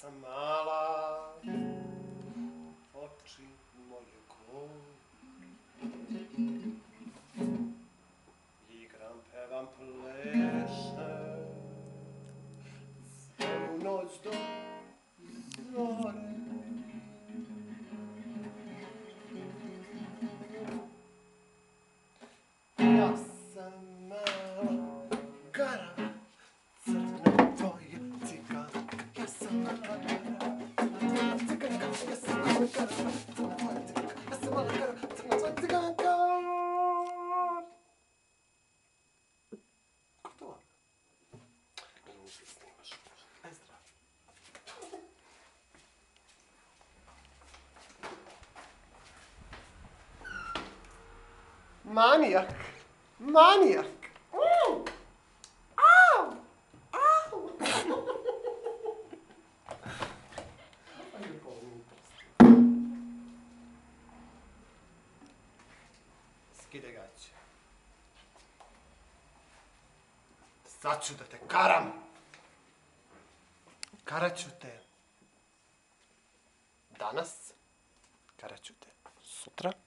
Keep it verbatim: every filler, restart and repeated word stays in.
sam mala, oči moje gole. Igram, pevam, plešem, celu noć do zore. Ja sam mala gara, crna tvoja ciganka. Ja sam mala gara, crna tvoja ciganka. Ja sam mala gara, crna tvoja ciganka. Ja sam mala gara, crna tvoja ciganka. Gotovo. Ne mogu se snimaš. Aj zdravo. Manijak. Manijak. Mm. Au. Au. Ajde, polovim prst. Skide gaće. Sad ću da te karam. Karaću te danas, karaću te sutra.